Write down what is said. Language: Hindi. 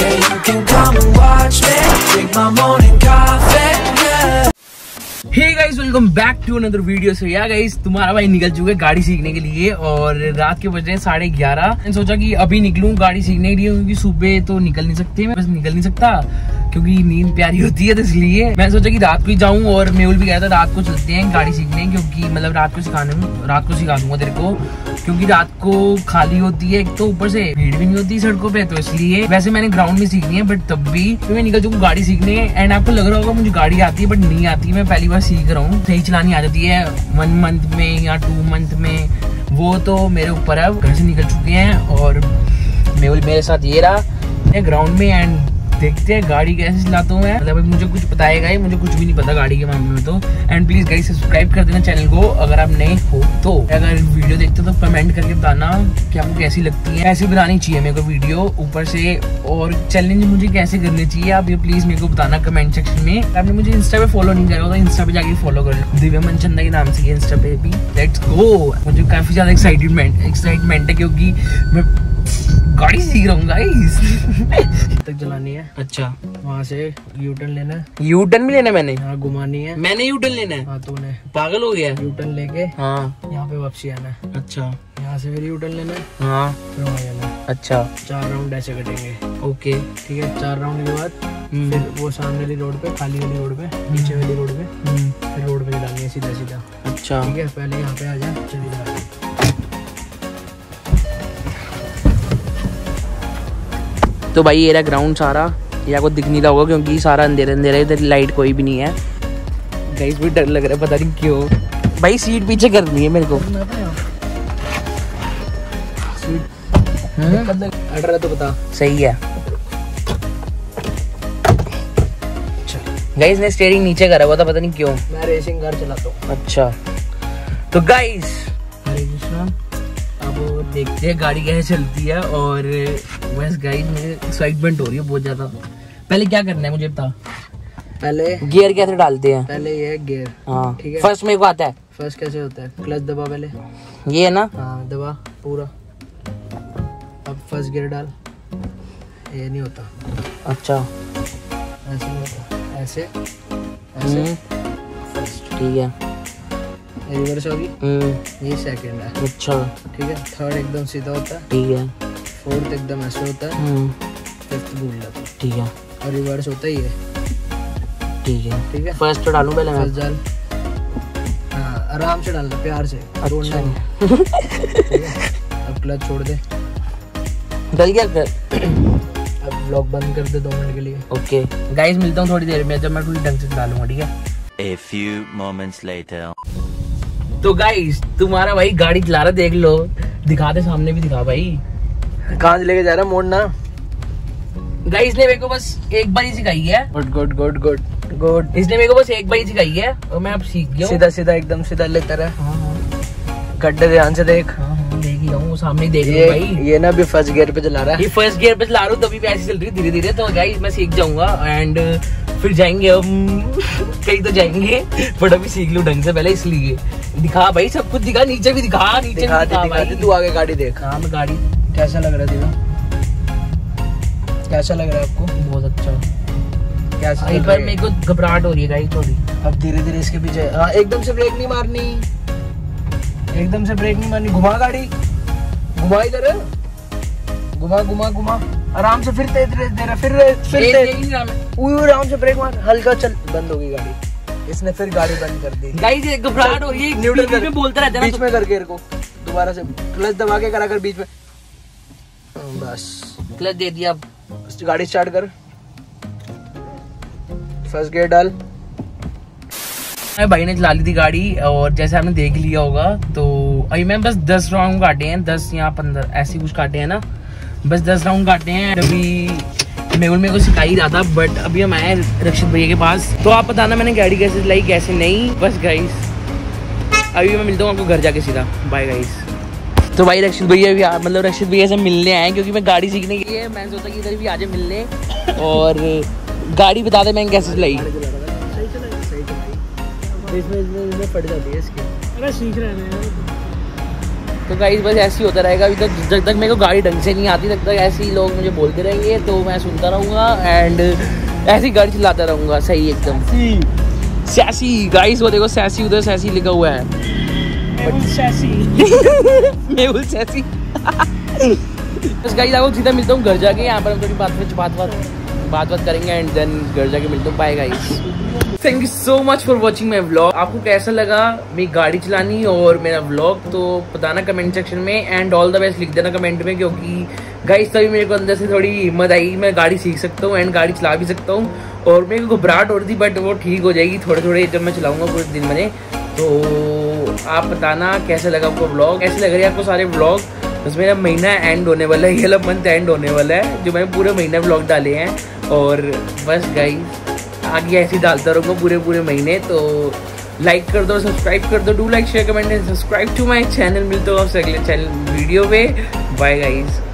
Yeah, you can come and watch me drink my morning coffee. Yeah. Hey guys, welcome back to another video. So yeah guys, तुम्हारा भाई निकल चुका है गाड़ी सीखने के लिए और रात के बज रहे हैं 11:30। मैंने सोचा कि अभी निकलूं गाड़ी सीखने के लिए, क्योंकि सुबह तो निकल नहीं सकते, मैं बस निकल नहीं सकता क्योंकि नींद प्यारी होती है, तो इसलिए मैंने सोचा कि रात को ही जाऊं। और मेहुल भी कहा था रात को चलते हैं गाड़ी सीखने, क्योंकि मतलब रात को सिखा दूंगा तेरे को, क्योंकि रात को खाली होती है, एक तो ऊपर से भीड़ भी नहीं होती सड़कों पे, तो इसलिए। वैसे मैंने ग्राउंड में सीखनी है, बट तब भी तो मैं निकल चुका गाड़ी सीखने। एंड आपको लग रहा होगा मुझे गाड़ी आती है, बट नहीं आती, मैं पहली बार सीख रहा हूँ। सही चलानी आ जाती है 1 मंथ में या 2 मंथ में, वो तो मेरे ऊपर है। घर से निकल चुके हैं और मेहुल मेरे साथ ये रहा ग्राउंड में। एंड देखते हैं गाड़ी कैसे चलाता हूँ मैं, मतलब मुझे कुछ बताएगा ही, मुझे कुछ भी नहीं पता गाड़ी के मामले में। तो एंड प्लीज गाइस सब्सक्राइब कर देना चैनल को अगर आप नए हो तो। अगर वीडियो देखते हो तो कमेंट करके बताना कि आपको कैसी लगती है। ऐसी बनानी चाहिए मेरे को वीडियो ऊपर से, और चैलेंज मुझे कैसे करने चाहिए आप ये प्लीज मेरे को बताना कमेंट सेक्शन में। आपने मुझे इंस्टा पे फॉलो नहीं करा हो तो इंस्टा पे जाके फॉलो कर लो, दिव्या मनचंदा के नाम से इंस्टा पे भी। Let's go. मुझे काफी ज्यादा एक्साइटमेंट है क्योंकि मैं गाड़ी सीख रहा हूँ गाइस। तक चलानी है। अच्छा, वहाँ से यू टर्न लेना है। यू टर्न भी लेना है मैंने? हाँ, घुमानी है। मैंने यू टर्न लेना है? हाँ, तूने। पागल हो गया? यू टर्न लेके हाँ यहाँ पे वापसी आना है। अच्छा, यहाँ से फिर यू टर्न लेना है। हाँ, फिर वहाँ जाना है। अच्छा, 4 राउंड ऐसे कटेंगे। ओके ठीक है। 4 राउंड के बाद फिर वो सामने वाली रोड पे, खाली वाली रोड पे, नीचे वाली रोड पे, फिर रोड पे चलानी है सीधा सीधा। अच्छा ठीक है, पहले यहाँ पे आ जा। चलिए तो भाई ये रहा ग्राउंड सारा, ये आपको दिख नहीं रहा होगा क्योंकि सारा अंधेरा अंधेरा है, इधर लाइट कोई भी नहीं है। गाइस भी डर लग रहा है, पता नहीं क्यों। भाई सीट पीछे करनी है मेरे को। अड़ रहा तो बता। सही है। गाइस ने स्टीयरिंग नीचे करा हुआ था, पता नहीं क्यों। मैं रेसिंग कार चलाता हूँ। अच्छा तो गाइस अब देखते हैं गाड़ी कैसे चलती है। और बस गाइस मुझे एक्साइटमेंट हो रही है बहुत ज्यादा। पहले क्या करना है मुझे बता। पहले गियर कैसे डालते हैं? पहले ये गियर। हाँ ठीक है। फर्स्ट मेरे को आता है। फर्स्ट कैसे होता है? क्लच दबा पहले, ये है ना? हाँ दबा पूरा। अब फर्स्ट गियर डाल। ये नहीं होता। अच्छा ऐसे नहीं होता, ऐसे ऐसे फर्स्ट। ठीक है। रिवर्स होगी, ये सेकंड है। अच्छा ठीक है। थर्ड एकदम सीधा होता है। ठीक है। फोर्थ एकदम ऐसे होता है। फिफ्थ भूल जाता है। ठीक है। और रिवर्स होता है ये। ठीक है। ठीक है। फर्स्ट तो डालूं पहले मैं? फर्स्ट डाल। हाँ आराम से डालना, प्यार से। अच्छा अब क्लच छोड़ दे। डल गया क्लच। अब ब्लॉक बंद कर दे 2 मिनट के लिए। ओके गाइस, मिलता हूँ थोड़ी देर में जब मैं पूरी ढंग से डालूंगा। ठीक है। A few moments later. तो गाइस तुम्हारा भाई गाड़ी चला रहा, देख लो। दिखा दे, सामने भी दिखा भाई। कहाँ से लेके जा रहा? मोड़ना। गाइस ने मेरे को बस एक बार ही सिखाई है। Good good good good good. इसने मेरे को बस एक बार ही सिखाई है और मैं अब सीख गया। सीधा सीधा एकदम सीधा लेता रहा। हाँ। गड्ढे ध्यान से देख। हाँ देख ही हूँ, सामने देख रहा भाई। ये ना भी फर्स्ट गियर पे चला रहा है। ये फर्स्ट गियर पे चला रहा हूँ, तभी भी ऐसी चल रही है धीरे धीरे। तो गाइस मैं सीख जाऊंगा एंड फिर जाएंगे हम कहीं तो जाएंगे, बट अभी सीख लूं ढंग से पहले, इसलिए। दिखा भाई सब कुछ दिखा, नीचे भी दिखा, नीचे दिखा, भी दिखा भाई। तू आगे गाड़ी देख। हाँ मैं गाड़ी। कैसा लग रहा है दिव्या? कैसा लग रहा है आपको? बहुत अच्छा। कैसा? एक बार मेरे को घबराहट हो रही है गाइस थोड़ी। अब धीरे धीरे इसके पीछे। हाँ एकदम से ब्रेक नहीं मारनी, एकदम से ब्रेक नहीं मारनी। घुमा गाड़ी, घुमा इधर, घुमा घुमा घुमा आराम से। फिर तेज दे रहा, फिर आराम से ब्रेक मार, हल्का चल। बंद होगी गाड़ी। इसने फिर गाड़ी बंद कर दी। गाइस ये घबराहट हो रही है, न्यूट्रल में बोलता रहता है बीच में करके। इनको दोबारा से क्लच दबा के करा कर बीच में। बस क्लच दे दिया। अब गाड़ी स्टार्ट कर, फर्स्ट गियर डाल। भाई ने चला ली थी गाड़ी और जैसे आपने देख लिया होगा, तो अभी मैं बस 10 राउंड काटे हैं, 10 या 15 ऐसे कुछ काटे हैं ना, बस 10 राउंड काटे हैं। अभी मेहुल मेरे को सिखा ही रहा था, बट अभी हम आए रक्षित भैया के पास। तो आप बताना मैंने गाड़ी कैसे चलाई कैसे नहीं। बस गाइस अभी मैं मिलता हूँ आपको घर जाके सीधा। Bye guys. तो भाई रक्षित भैया भी मतलब रक्षित भैया से मिलने आए क्योंकि मैं गाड़ी सीखने के लिए। मैंने सोचा कि इधर भी आ जाए मिलने और गाड़ी बता दे मैंने कैसे चलाई। इसमें फट जाती है इसकी। अरे सीख रहे हैं तो गाइस बस ऐसे ही होता रहेगा अभी तक, जब तक मेरे को गाड़ी ढंग से नहीं आती तब तक ऐसे ही लोग मुझे बोलते रहेंगे, तो मैं सुनता रहूँगा एंड ऐसी गाड़ी चलाता रहूँगा। सही एकदम सैसी। गाइस वो देखो सैसी, उधर सैसी लिखा हुआ है, मेहुल सैसी। बस गाइस आपको सीधा मिलता हूँ घर जाके, यहाँ पर हम थोड़ी बात करेंगे एंड देन घर जाके मिलता हूँ। Bye guys, thank you so much for watching my vlog. आपको कैसा लगा मेरी गाड़ी चलानी और मेरा व्लॉग, तो बताना कमेंट सेक्शन में एंड ऑल द बेस्ट लिख देना कमेंट में, क्योंकि गाइस तभी मेरे को अंदर से थोड़ी हिम्मत आई, मैं गाड़ी सीख सकता हूँ एंड गाड़ी चला भी सकता हूँ। और मेरे को घबराहट हो रही थी बट वो ठीक हो जाएगी थोड़े थोड़े जब मैं चलाऊँगा पूरे दिन में। तो आप बताना कैसा लगा आपको व्लॉग, कैसे लग रहे हैं आपको सारे व्लॉग। बस मेरा महीना एंड होने वाला है, ये वाला मंथ एंड होने वाला है, जो मैंने पूरे महीना व्लॉग डाले हैं। और बस गाइस आगे ऐसे ही डालता रहूँगा पूरे महीने। तो लाइक कर दो, सब्सक्राइब कर दो, do like share comment and subscribe to my channel. मिलता हूँ आपसे अगले चैनल वीडियो पे। बाय गाइस।